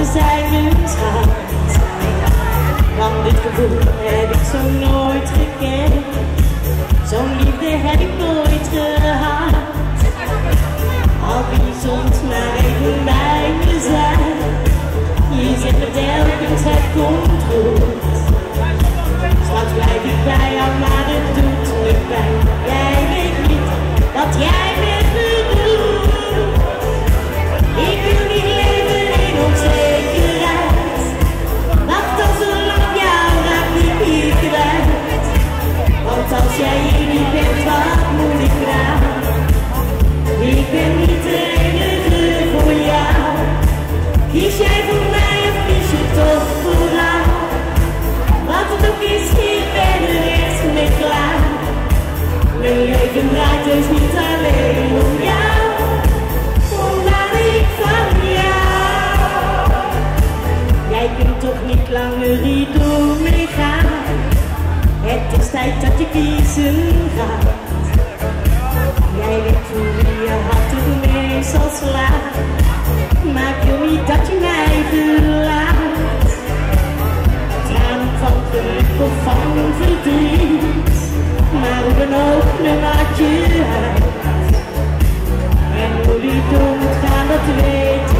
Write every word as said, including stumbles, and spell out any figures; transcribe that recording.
we zijn een schat. Want dit gevoel heb ik zo nooit gekend. Zo'n liefde heb ik nooit gehad. Al wie soms maar even bij me zijn. Je zegt me telkens het komt goed. Straks blijf ik bij jou, maar het doet me pijn. Jij weet niet wat jij met me doet. Ik wil niet leven in onzekerheid. Wacht al zo lang, jou raak ik niet kwijt. Want als jij hier niet bent, wat moet ik nou? Ik ben niet de enige voor jou. Kies jij voor mij of kies je toch voor haar? Wat het ook is, ik ben er echt mee klaar. Mijn leven draait dus niet alleen om jou, omdat ik van jou. Jij kunt toch niet langer hier door mee gaan. Het is tijd dat je kiezen gaat. Jij weet hoe je hart er meestal slaat. Maar ik wil niet dat je mij verlaat. Tranen van geluk of van verdriet. Maar hoe dan ook, nu maak je uit. En hoe die dood gaat, dat weet